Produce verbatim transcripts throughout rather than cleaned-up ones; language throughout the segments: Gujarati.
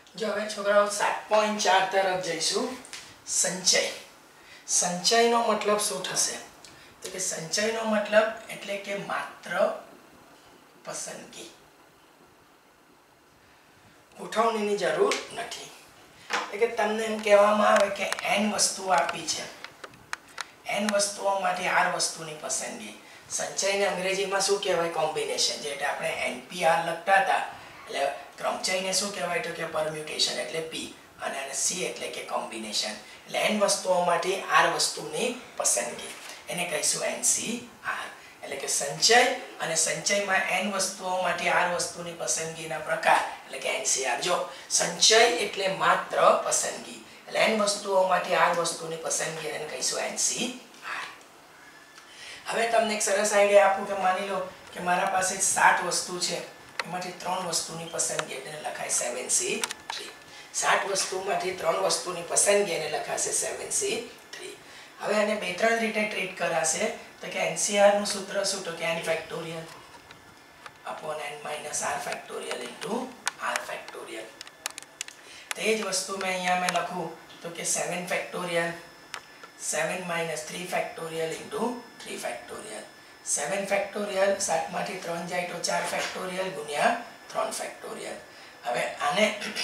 जो हवे छोकराओ सात पॉइंट चार तरफ जईशु। संचय संचयनो मतलब शुं थशे तो कि संचयनो मतलब एटले के मात्र पसंदगी, गोठवણીની જરૂર નથી। એટલે કે તમને એમ કહેવામાં આવે કે n વસ્તુઓ આપી છે, n વસ્તુઓમાંથી r વસ્તુની પસંદગી। સંચયને અંગ્રેજીમાં શું કહેવાય? કોમ્બિનેશન। જે એટલે આપણે npr લખતા હતા એટલે ક્રમચયને શું કહેવાય તો કે પરમ્યુટેશન એટલે p અને c એટલે કે કોમ્બિનેશન। એટલે n વસ્તુઓમાંથી r વસ્તુની પસંદગી એને કહીશું ncr। એટલે કે સંચય અને સંચયમાં n વસ્તુઓમાંથી r વસ્તુની પસંદગીના પ્રકાર એટલે કે ncr। જો સંચય એટલે માત્ર પસંદગી એટલે n વસ્તુઓમાંથી r વસ્તુની પસંદગી એને કહીશું ncr। હવે તમને એક સરસ આઈડિયા આપું કે માની લો કે મારા પાસે સાત વસ્તુ છે, એમાંથી ત્રણ વસ્તુની પસંદગી એટલે લખાય સેવન સી થ્રી। સાત વસ્તુમાંથી ત્રણ વસ્તુની પસંદગી એને લખાશે સેવન સી થ્રી। હવે આને બે ત્રણ રીતે ટ્રીટ કરાશે તો કે ncr નું સૂત્ર શું તો કે n factorial upon n minus r factorial into r factorial। તે જ વસ્તુ મેં અહીંયા મેં લખું તો કે seven factorial seven minus three factorial into three factorial। Seven factorial सात માંથી ત્રણ જાય તો ચાર factorial ગુણ્યા ત્રણ factorial। હવે આને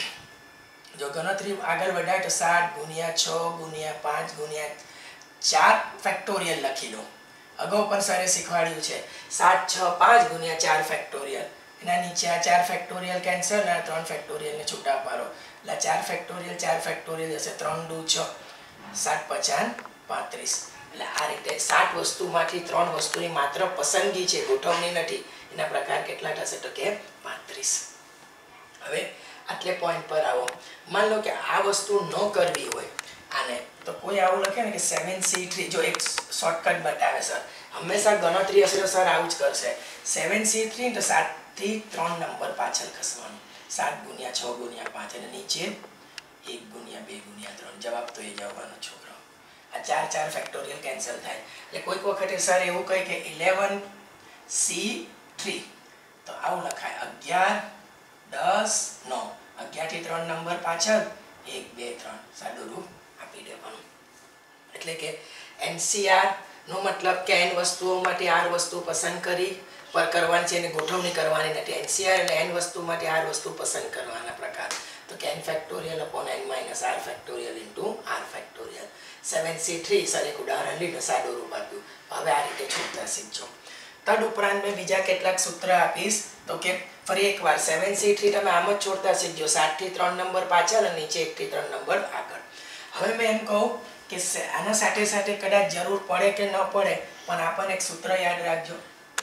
જો ગણતરી આગળ વધારે તો સાત ગુણ્યા છ ગુણ્યા પાંચ ગુણ્યા ચાર factorial લખી લો। અગાઉ પણ સરે શીખવાડ્યું છે સાત છ પાંચ ગુણ્યા ચાર factorial। એના નીચે આ ચાર factorial કેન્સલ અને ત્રણ factorial ને છૂટા પાડો એટલે ચાર factorial ચાર factorial જશે ત્રણ દુ છ सात पचास पैंतीस। એટલે આ રીતે સાત વસ્તુમાંથી ત્રણ વસ્તુની માત્ર પસંદગી છે, ગોઠવણી નથી। એના પ્રકાર કેટલા થશે તો કે पैंतीस। હવે આટલે પોઈન્ટ પર આવો। માન લો કે આ વસ્તુ ન કરવી હોય આને તો કોઈ આવું લખે ને કે સેવન સી થ્રી। જો એક શોર્ટકટ બતાવે સર, હંમેશા ગણતરી હશે તો સર આવું જ કરશે। સેવન सी थ्री તો सात થી ત્રણ નંબર પાછળ ખસવાનું। सात ગુણ્યા છ ગુણ્યા પાંચ અને નીચે एक गुणिया बे गुणिया त्रण। जवाब तो ये जवाबनो छोकरो आ चार चार फैक्टोरियल कैंसल थाय એટલે કોઈક વખતે સર એવું કહે કે इलेवन सी थ्री તો આવું લખાય અગિયાર દસ નવ। અગિયાર થી ત્રણ નંબર પાછળ एक બે ત્રણ સાદું રૂપ આપી દેવાનું। એટલે કે એનસીઆર નો મતલબ કે n વસ્તુઓમાંથી r વસ્તુ પસંદ કરી પર કરવાની છે અને ગોઠવણી કરવાની નથી। એનસીઆર એટલે n વસ્તુમાંથી r વસ્તુ પસંદ કરવાના પ્રકાર तो n factorial upon n minus r factorial into r factorial। Seven C three sir एक उदाहरण लीधो सादो रूप आप्યું। હવે આ રીતે છૂટતા શીખજો। તદ ઉપરાંત મેં બીજા કેટલાક સૂત્ર આપીશ તો કે ફરી એકવાર सेवन सी थ्री તમે આમ જ છોડતા શીખજો। सात થી ત્રણ નંબર પાછળ અને નીચે एक થી ત્રણ નંબર આગળ। હવે મેં એમ કહું કે આના સાથે સાથે કદાચ જરૂર પડે કે ન પડે પણ આપણને એક સૂત્ર યાદ રાખજો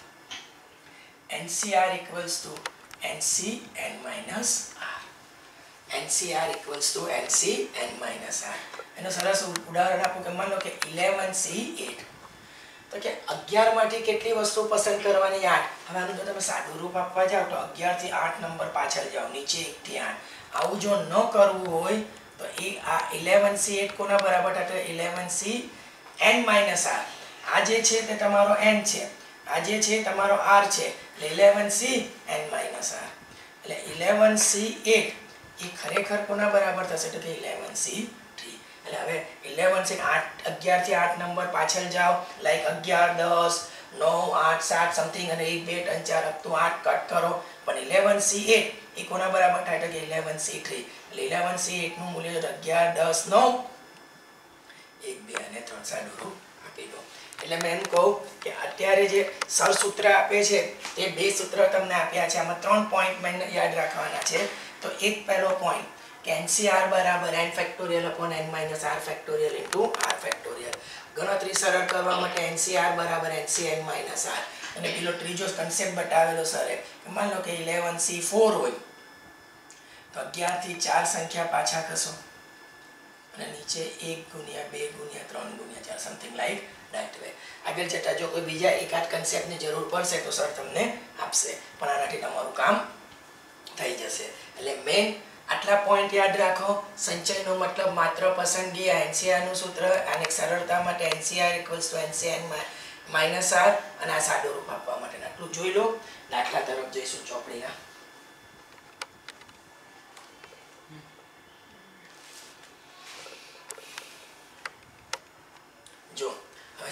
ncr equals to ncn minus r। ncr equals to ncn minus r। એનો સરસ ઉદાહરણ આપું કે માન લો કે इलेवन सी एट તો કે અગિયાર માંથી કેટલી વસ્તુ પસંદ કરવાની? આઠ। હવે આનું જો તમે સાદું રૂપ આપવા જાવ તો અગિયાર થી આઠ નંબર પાછળ જાવ, નીચે एक થી आठ। આવું જો ન કરવું હોય તો એ આ इलेवन सी एट કોના બરાબર થશે? Eleven C n minus r। આ જે છે તે તમારો n છે, આ જે છે તમારો r છે એટલે eleven C n minus r। એટલે इलेवन सी एट એ ખરેખર કોના બરાબર થશે તો કે इलेवन सी थ्री। એટલે હવે इलेवन से आठ अगियार થી आठ નંબર પાછળ જાઓ લાઈક अगियार दस नौ आठ सात समथिंग અને एक બે ત્રણ ચાર અપ ટુ आठ કટ કરો પણ इलेवन सी एट એ કોના બરાબર થાય તો કે इलेवन सी थ्री। એટલે इलेवन सी एट નું મૂલ્ય अगियार दस नौ एक બે અને ત્રણ સાદું રૂપ આપી દો। એટલે મેં એમ કહું કે અત્યારે જે સર સૂત્ર આપે છે તે બે સૂત્ર તમને આપ્યા છે, આમાં ત્રણ પોઈન્ટ મેં યાદ રાખવાના છે। तो एक पहलो पॉइंट कि एनसीआर बराबर n factorial upon n minus r factorial into r factorial. गणतरी सरल करवा માટે एनसीआर बराबर ncn माइनस r અને પેલો ત્રીજો કન્સેપ્ટ બતાવેલો સરે मान लो કે इलेवन सी फोर હોય તો अगियार થી चार સંખ્યા પાછા ખસો અને નીચે एक ગુણ્યા બે ગુણ્યા ત્રણ ગુણ્યા ચાર સમથિંગ લાઈક that way। આગળ જતા જો કોઈ બીજા એકાદ કન્સેપ્ટની જરૂર પડશે તો સર તમને આપશે પણ આનાથી તમારું કામ થઈ જશે। એટલે મેન આટલા પોઈન્ટ યાદ રાખો। સંચયનો મતલબ માત્ર પસંદગી, આ એનસીઆર નું સૂત્ર અને સરળતા માટે n C r equals to n C n minus r અને આ સાદું રૂપ આપવા માટે આટલું જોઈ લો। દાખલા તરફ જઈશું ચોપડીના।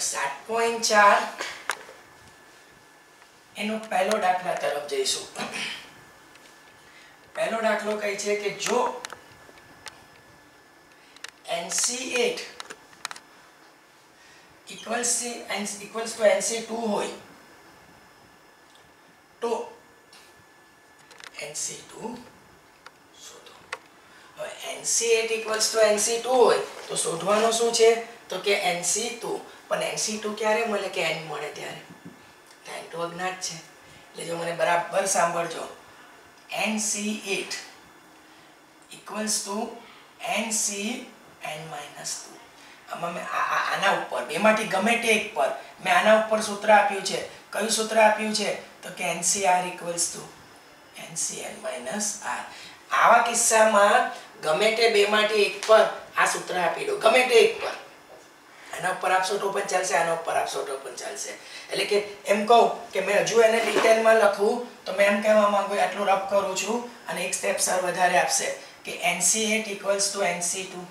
સાત પોઈન્ટ ચાર એનો પહેલો દાખલા તરફ જઈશું. પહેલો દાખલો કહે છે કે જો N C eight equals to equals to N C two હોય તો N C two શોધો. હવે N C eight equals to N C two હોય તો શોધવાનું શું છે તો કે N C two. પણ N C two ક્યારે મળે કે n મળે ત્યારે. n તો અજ્ઞાત છે. એટલે જો મને બરાબર સાંભળજો, N C eight equals to N C n minus two. આમાં મેં આના ઉપર બેમાંથી ગમે તે એક પર મેં આના ઉપર સૂત્ર આપ્યું છે. કયું સૂત્ર આપ્યું છે તો કે N C R equals to N C n minus R. આવા કિસ્સામાં ગમે તે બેમાંથી એક પર આ સૂત્ર આપી દો, ગમે તે એક પર. આના ઉપર આપશો તો પણ ચાલશે, આના ઉપર આપશો તો પણ ચાલશે. એટલે કે એમ કહું કે મેં હજુ એને ડિટેલમાં લખું તો મેં એમ કહેવા માંગુ આટલું રફ કરું છું અને એક સ્ટેપ સર વધારે આપશે કે N C eight equals to N C two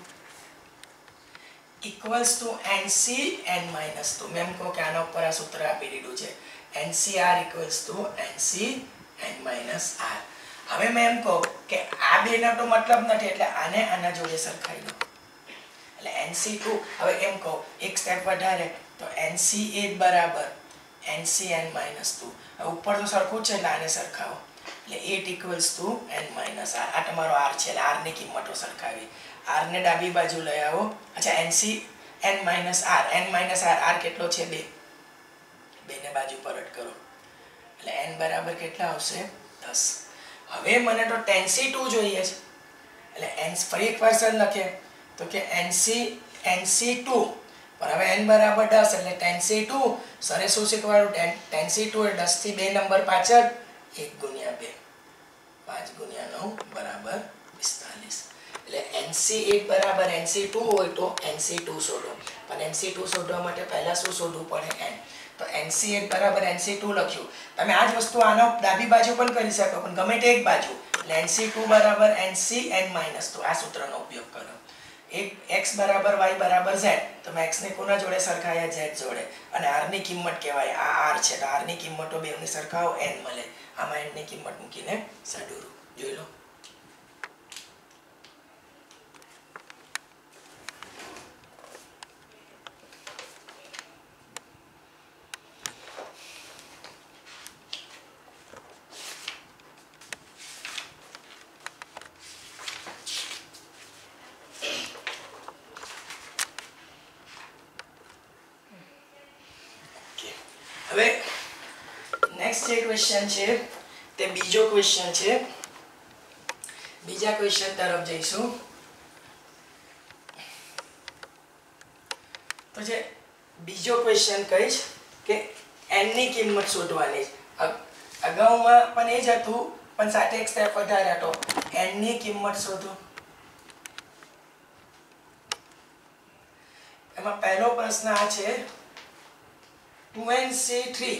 equals to N C n minus two. મેં એમ કહું કે આના ઉપર આ સૂત્ર આપી દીધું છે N C R equals to N C n minus R. હવે મેં એમ કહું કે આ બેનો તો મતલબ નથી એટલે આને આના જોડે સરખાઈ દો એટલે N C two. હવે એમ કહું એક સ્ટેપ વધારે તો N C eight બરાબર N C n minus two. હવે ઉપર તો સરખું છે એટલે આને સરખાવો એટલે eight equals to n minus R. આ તમારો R છે એટલે R ની કિંમતો સરખાવી. R ને ડાબી બાજુ લઈ આવો. અચ્છા N C n minus R, n minus R, R કેટલો છે બે, બે ને બાજુ પરત કરો એટલે n બરાબર કેટલા આવશે દસ. હવે મને તો tan C two જોઈએ છે એટલે n ફરી એકવાર સર લખે તો કે N C N C two પણ હવે n બરાબર દસ એટલે tan C two સરે શું શીખવાડું tan C two એટલે દસ થી બે નંબર પાછળ એક ગુણ્યા બે, પાંચ ગુણ્યા નવ બરાબર પિસ્તાલીસ. એટલે N C eight બરાબર N C two હોય તો N C two શોધો. પણ N C two શોધવા માટે પહેલા શું શોધવું પડે n. તો N C eight બરાબર N C two લખ્યું. તમે આ જ વસ્તુ આનો ડાબી બાજુ પણ કરી શકો પણ ગમે તે એક બાજુ એટલે N C two બરાબર N C n minus two. આ સૂત્રનો ઉપયોગ કરો. એક x બરાબર y બરાબર z. તમે x ને કોના જોડે સરખાયા z જોડે અને r ની કિંમત કહેવાય આ r છે તો r ની કિંમતો બેની સરખાવો n મળે. આમાં n ની કિંમત મૂકીને સાદુરૂપ જોઈ લો. હવે નેક્સ્ટ જે ક્વેશ્ચન છે તે બીજો ક્વેશ્ચન છે. બીજા ક્વેશ્ચન તરફ જઈશું. તો જે બીજો ક્વેશ્ચન કહીશ કે n ની કિંમત શોધવાની. અગાઉમાં પણ એ જ હતું પણ સાથે એક સ્ટેપ વધારે હતો. n ની કિંમત શોધો. એમાં પહેલો પ્રશ્ન આ છે two N C three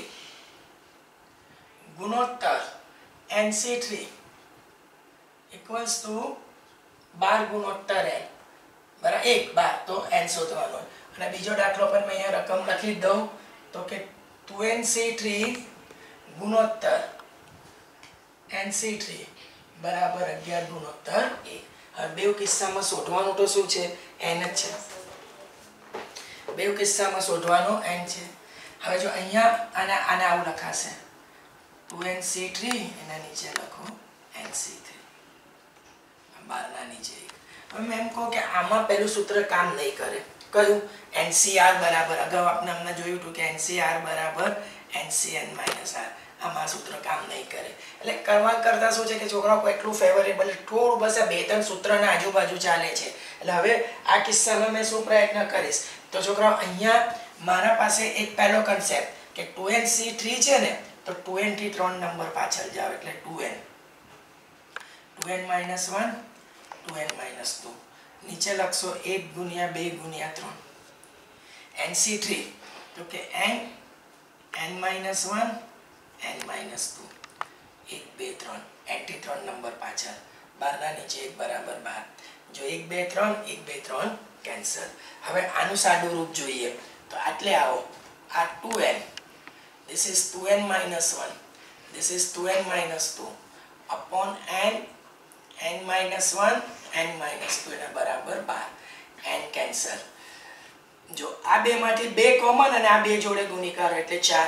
ગુણોત્તર N C three equals to બાર ગુણોત્તર n બરાબર એક બાર તો n શોધવાનો. અને બીજો દાખલો પણ મેં અહીંયા રકમ લખી દઉં તો કે two N C three ગુણોત્તર N C three બરાબર અગિયાર ગુણોત્તર એક. હવે બે કિસ્સામાં શોધવાનું તો શું છે n જ છે. બે કિસ્સામાં શોધવાનો n છે. હવે જો અહીંયા આના આના આવું લખાશે two N C three એના નીચે લખો N C three બાર ના નીચે. હવે મેં એમ કહું કે આમાં પહેલું સૂત્ર કામ નહીં કરે. કયું N C R બરાબર અગાઉ આપણે અમને જોયું હતું કે N C R બરાબર N C n minus R. આમાં સૂત્ર કામ નહીં કરે. એટલે કરવા કરતા શું છે કે છોકરાઓ એટલું ફેવરેબલ થોડું બસ આ બે ત્રણ સૂત્રના આજુબાજુ ચાલે છે. એટલે હવે આ કિસ્સામાં મેં શું પ્રયત્ન કરીશ તો છોકરાઓ અહીંયા મારા પાસે એક પહેલો કન્સેપ્ટ કે two N C three છે ને તો two N થી ત્રણ નંબર પાછળ જાવ એટલે two N two N minus one two N minus two નીચે લખશો એક ગુણ્યા બે ગુણ્યા ત્રણ N C three તો કે n n minus one n minus two એક બે ત્રણ n થી ત્રણ નંબર પાછળ બાર ના નીચે એક બરાબર બાર. જો એક બે ત્રણ એક બે ત્રણ કેન્સલ. હવે આનું સાદું રૂપ જોઈએ તો આટલે આવો આ two n this is two n minus one this is two n minus two upon n n minus one n minus ટુ એના બરાબર બાર n કેન્સલ જો આ બે માંથી બે કોમન અને આ બે જોડે ગુણાકાર એટલે ચાર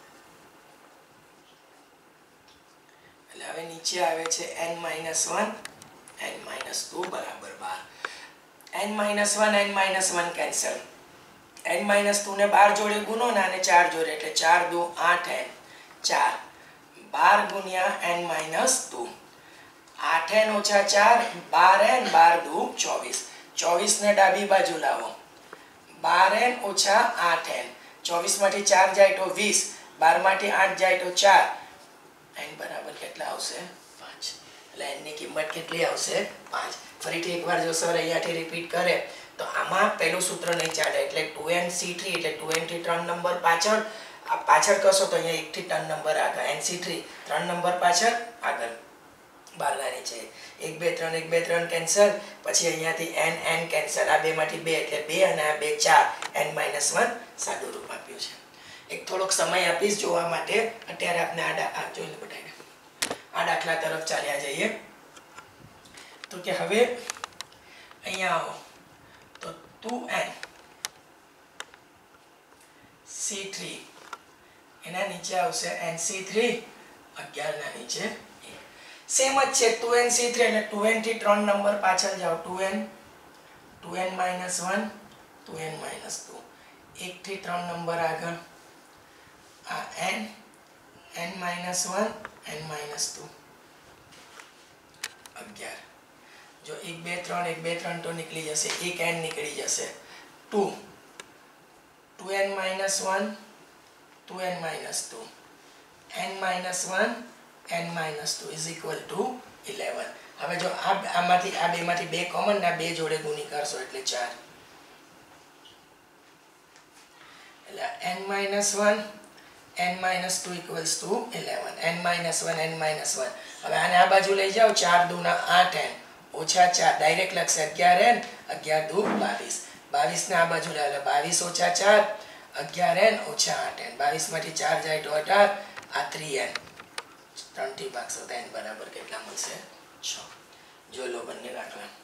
એટલે હવે નીચે આવે છે n minus one n minus two બરાબર બાર n minus one n minus one cancel n minus two ને બાર જોડે ગુણો ને અને ચાર જોડે એટલે ચાર દુ આઠ n ચાર બાર ગુણ્યા n minus ટુ આઠ n ઓછા ચાર બાર n બાર દુ ચોવીસ ચોવીસ ને ડાબી બાજુ લાવો બાર n ઓછા આઠ n ચોવીસ માંથી ચાર જાય તો વીસ બાર માંથી આઠ જાય તો ચાર n બરાબર કેટલા આવશે પાંચ એટલે n ની કિંમત કેટલી આવશે પાંચ ફરીથી એકવાર જો સર અહીંયાથી રિપીટ કરે તો આમાં પહેલું સૂત્ર નહીં ચાલે એટલે ટુ એન સી થ્રી એટલે ટુ એન થી ત્રણ નંબર પાછળ આ પાછળ કરશો તો અહીંયા એક થી ત્રણ નંબર આગળ એન સી થ્રી ત્રણ નંબર પાછળ આગળ બારના નીચે એક બે ત્રણ એક બે ત્રણ કેન્સલ પછી અહીંયાથી n n કેન્સલ આ બે માંથી બે એટલે બે અને આ બે ચાર n minus વન સાદું રૂપ આપ્યું છે એક થોડોક સમય આપીશ જોવા માટે અત્યારે આપણે આ આ જોઈ લો બટાઈને આ દાખલા તરફ ચાલ્યા જઈએ તો કે હવે અહીંયા આવો તો ટુ એન સી થ્રી એના નીચે આવશે n સી થ્રી અગિયાર ના નીચે સેમ જ છે ટુ એન સી થ્રી એટલે ટુ એન થી ત્રણ નંબર પાછળ જાઓ two n two n minus one two n minus two એક થી ત્રણ નંબર આગળ આ n n minus one n minus ટુ અગિયાર જો એક બે ત્રણ એક બે ત્રણ તો નીકળી જશે એક n નીકળી જશે two two n minus one two n minus two n minus one n minus two is equal to eleven હવે જો આ આમાંથી આ બેમાંથી બે કોમન ના બે જોડે ગુણી કરશો એટલે ચાર એટલે n minus one n minus two equals to eleven n minus one n minus one હવે આને આ બાજુ લઈ જાઓ ચાર દુ ના આઠ n ઓછા ચાર ડાયરેક્ટ લખશે અગિયાર n અગિયાર દુ બાવીસ બાવીસ ને આ બાજુ લઈ લો બાવીસ ઓછા ચાર અગિયાર n ઓછા આઠ n બાવીસ માંથી ચાર જાય તો અઢાર આ થ્રી n ત્રણ થી ભાગશો તો n બરાબર કેટલા મળશે છ જો લો બંને દાખલા